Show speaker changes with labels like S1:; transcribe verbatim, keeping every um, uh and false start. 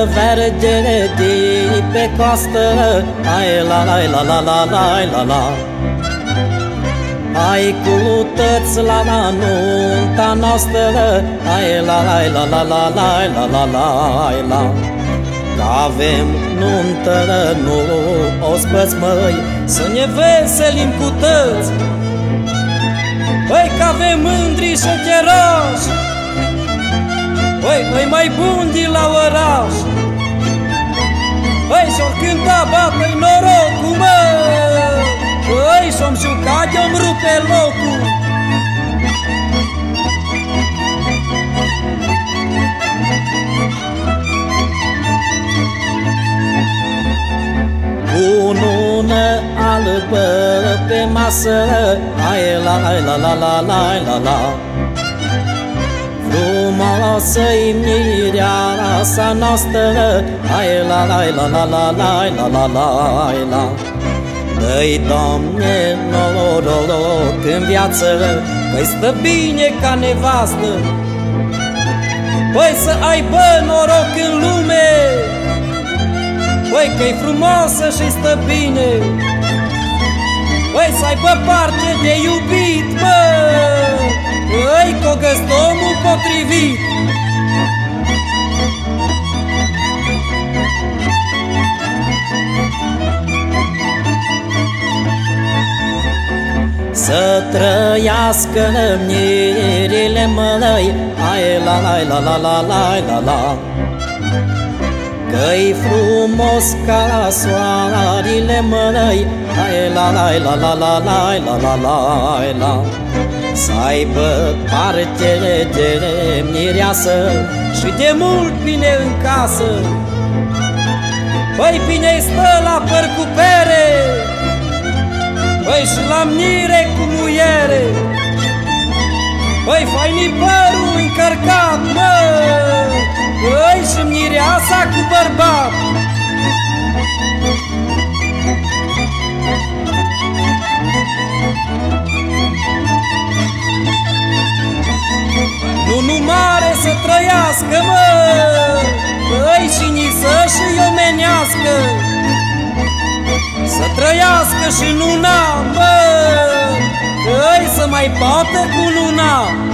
S1: verge de pe coastă, ai la la la la la la la la. Ai culutăți la la nunta noastră, ai la la la la la la la la la la. Că avem nuntă, nu ospăți, măi, să ne veselim cu tăți. Păi că avem mândri șecheroși, păi noi mai buni din la oraș. Păi și-or cânta bată-i norocul, mă, păi și-om jucat, i-om rupe locul. Cu nună albă pe masă, ai la la la la la la la la. Frumoasă-i mireasa noastră, ai la la la la la la la la la la. Dă-i, Doamne, noroc în viață, păi stă bine ca nevastă. Păi să aibă noroc în lume, păi că-i frumoasă și stă bine. Păi să aibă parte de iubit, mă, păi că-o găsit omul potrivit. Să trăiască mirile, măi, ai la la la la la la la la. Că-i frumos ca soarele, măi, ai la la la la la la la la la la. Să aibă parte de mireasă și de mult bine în casă. Păi bine stă la păr cu pere, păi și la mnire cu muiere. Păi faini părul încărcat, mă, păi și mireasa cu bărbat. Nu numare să trăiască, mă, păi și nisă și omenească. Să trăiască și luna, mă, păi să mai poată cu luna.